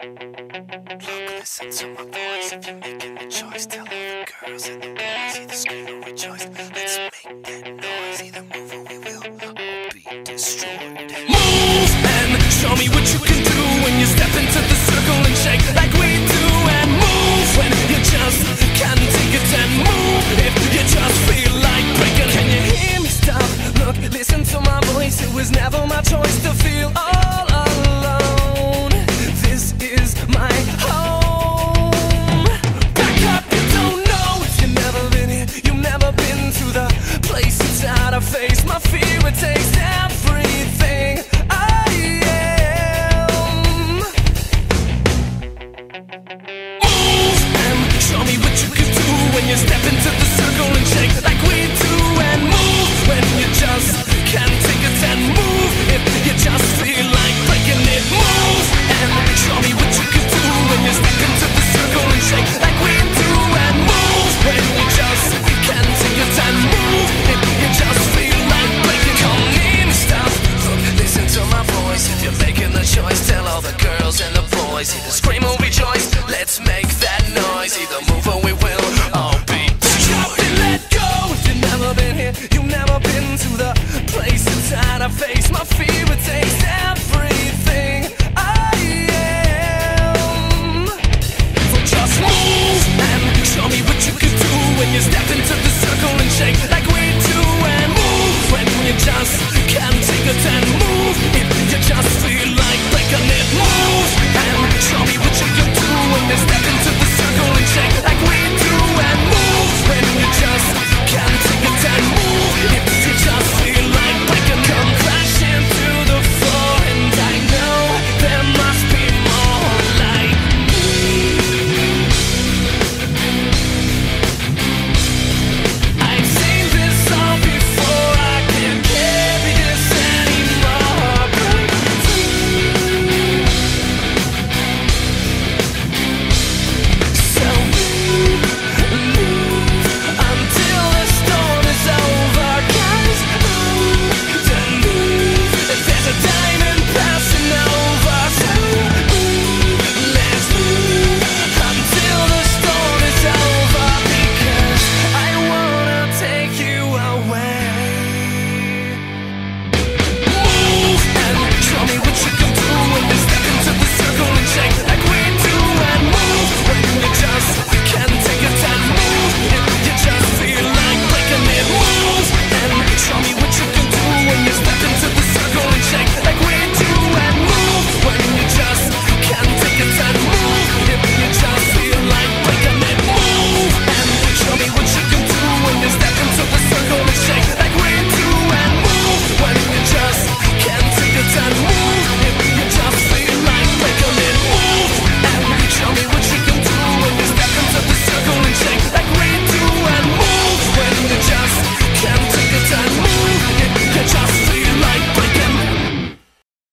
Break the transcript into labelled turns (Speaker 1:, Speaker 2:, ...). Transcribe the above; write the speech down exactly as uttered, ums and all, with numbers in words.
Speaker 1: Look, listen to my voice. If you're making the choice, tell all the girls and the boys, either scream or rejoice. Let's make that noise. Either move or we will all be destroyed. Move and show me what you can do when you step into the circle and shake like we do. And move when you just can't take it. And move if you just feel like breaking. Can you hear me? Stop, look, listen to my voice. It was never my choice to feel all alone. This is my home. Back up, you don't know if you've never been here. You've never been to the place inside I face. My fear, it takes everything I am. Move and show me what you can do when you step into the circle and shake like we do. And move when you just can't take it. And move if you just feel like breaking it. Move and show me what you can do when you step into the circle and shake like we do. And move when you just can't take it. And move if you just feel like breaking. Come in, stop, look, listen to my voice. If you're making the choice, tell all the girls and the boys, either